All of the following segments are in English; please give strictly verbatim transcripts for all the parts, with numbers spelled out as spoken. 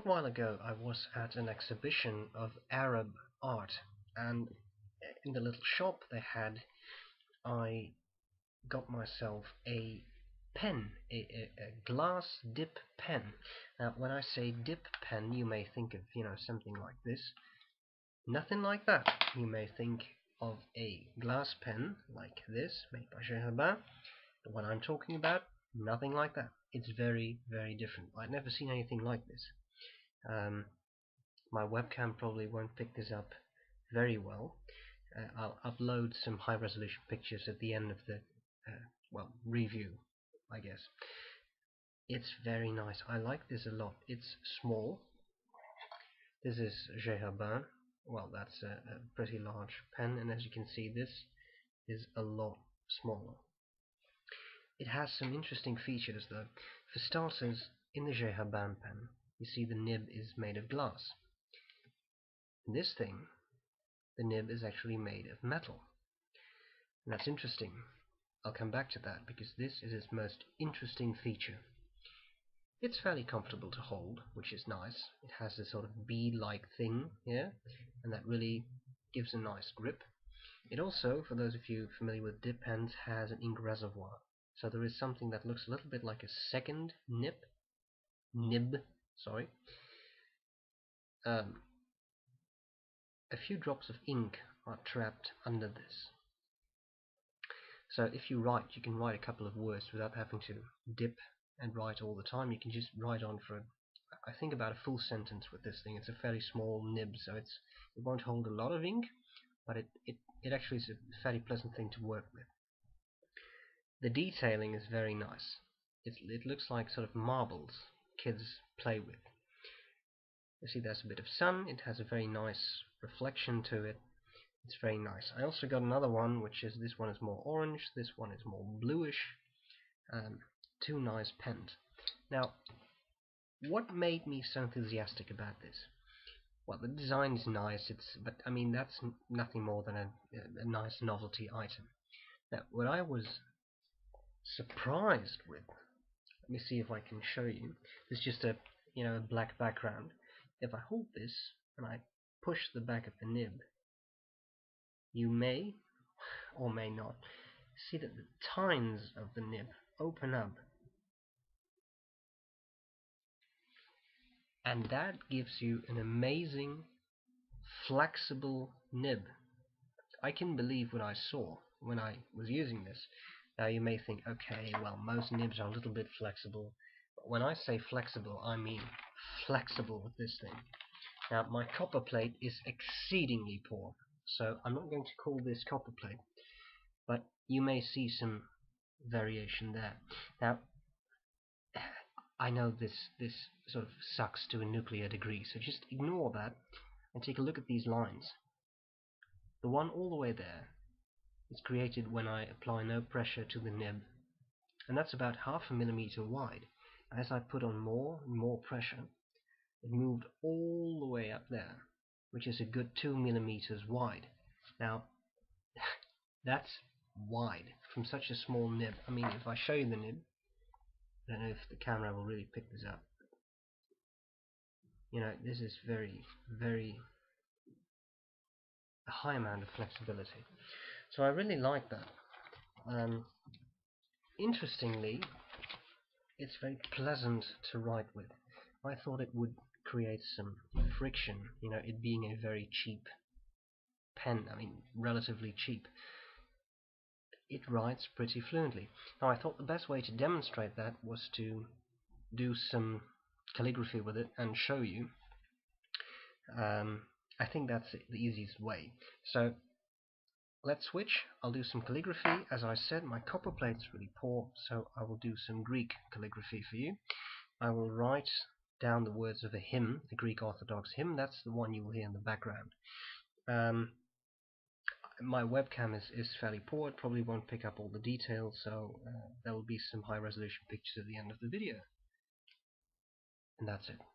short while ago I was at an exhibition of Arab art, and in the little shop they had, I got myself a pen, a, a, a glass dip pen. Now when I say dip pen, you may think of, you know, something like this. Nothing like that. You may think of a glass pen like this, made by J. Herbin. The one I'm talking about, nothing like that. It's very, very different. I've never seen anything like this. Um, my webcam probably won't pick this up very well. Uh, I'll upload some high-resolution pictures at the end of the, uh, well, review, I guess. It's very nice. I like this a lot. It's small. This is J. Herbin. Well, that's a, a pretty large pen, and as you can see, this is a lot smaller. It has some interesting features though. For starters, in the J. Herbin pen, you see the nib is made of glass. In this thing, the nib is actually made of metal. And that's interesting. I'll come back to that because this is its most interesting feature. It's fairly comfortable to hold, which is nice. It has this sort of bead-like thing here, and that really gives a nice grip. It also, for those of you familiar with dip pens, has an ink reservoir. So there is something that looks a little bit like a second nib, nib, sorry. Um, a few drops of ink are trapped under this. So if you write, you can write a couple of words without having to dip and write all the time. You can just write on for, I think, about a full sentence with this thing. It's a fairly small nib, so it's it won't hold a lot of ink, but it, it, it actually is a fairly pleasant thing to work with. The detailing is very nice. It, it looks like sort of marbles kids play with. You see there's a bit of sun, it has a very nice reflection to it. It's very nice. I also got another one, which is, this one is more orange, this one is more bluish. Um, two nice pens. Now, what made me so enthusiastic about this? Well, the design is nice, it's, but I mean that's nothing more than a, a nice novelty item. Now, what I was surprised with, let me see if I can show you. It's just a, you know, a black background. If I hold this and I push the back of the nib, you may or may not see that the tines of the nib open up, and that gives you an amazing flexible nib. I couldn't believe what I saw when I was using this. Now you may think, okay, well, most nibs are a little bit flexible, but when I say flexible, I mean flexible with this thing. Now my copper plate is exceedingly poor, so I'm not going to call this copper plate, but you may see some variation there. Now I know this this sort of sucks to a nuclear degree, so just ignore that and take a look at these lines. The one all the way there is created when I apply no pressure to the nib, and that's about half a millimeter wide. As I put on more and more pressure, it moved all the way up there, which is a good two millimeters wide. Now that's wide from such a small nib. I mean, if I show you the nib, I don't know if the camera will really pick this up. You know, this is very, very a high amount of flexibility. So I really like that. Um, interestingly, it's very pleasant to write with. I thought it would create some friction, you know, it being a very cheap pen, I mean, relatively cheap. It writes pretty fluently. Now I thought the best way to demonstrate that was to do some calligraphy with it and show you. Um, I think that's the easiest way. So let's switch. I'll do some calligraphy. As I said, my copper plate is really poor, so I will do some Greek calligraphy for you. I will write down the words of a hymn, the Greek Orthodox hymn. That's the one you will hear in the background. Um, my webcam is, is fairly poor. It probably won't pick up all the details, so uh, there will be some high resolution pictures at the end of the video. And that's it.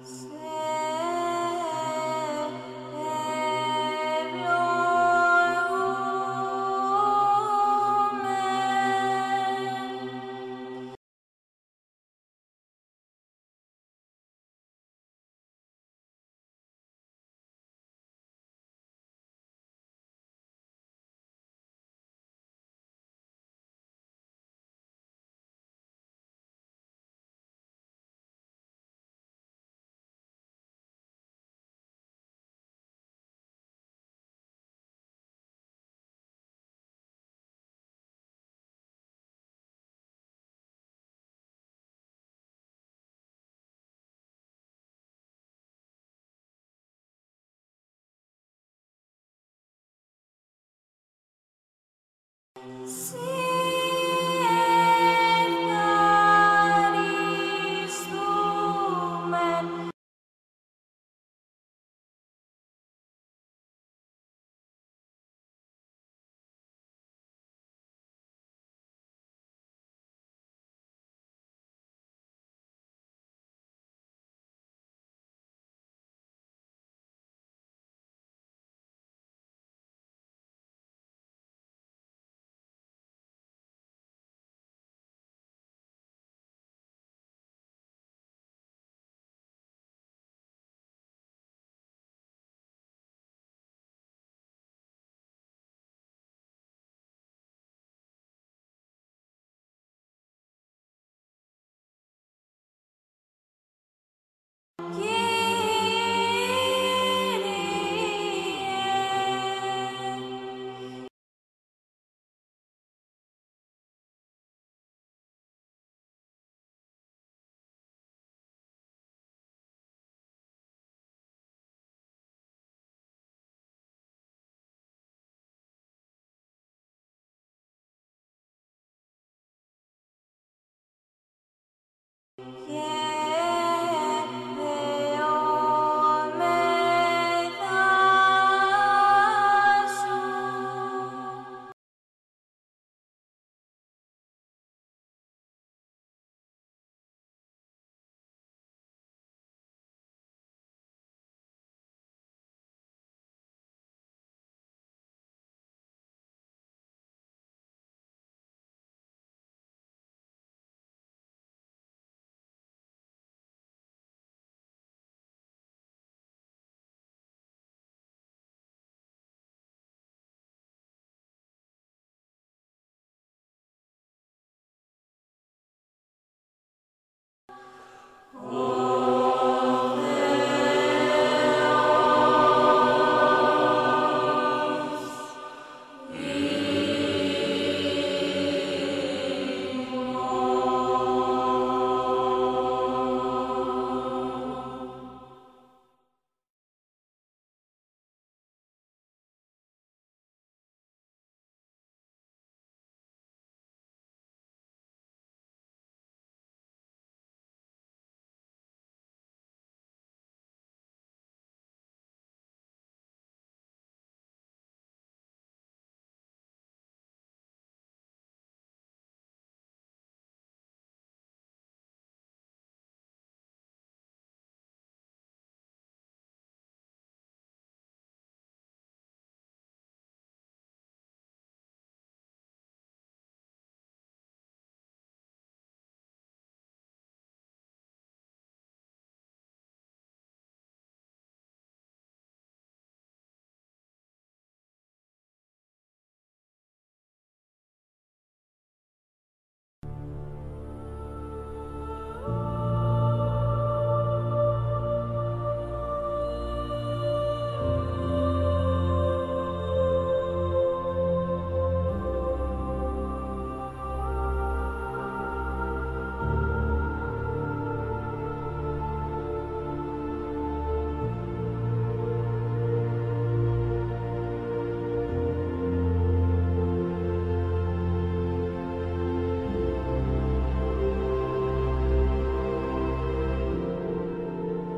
Oh.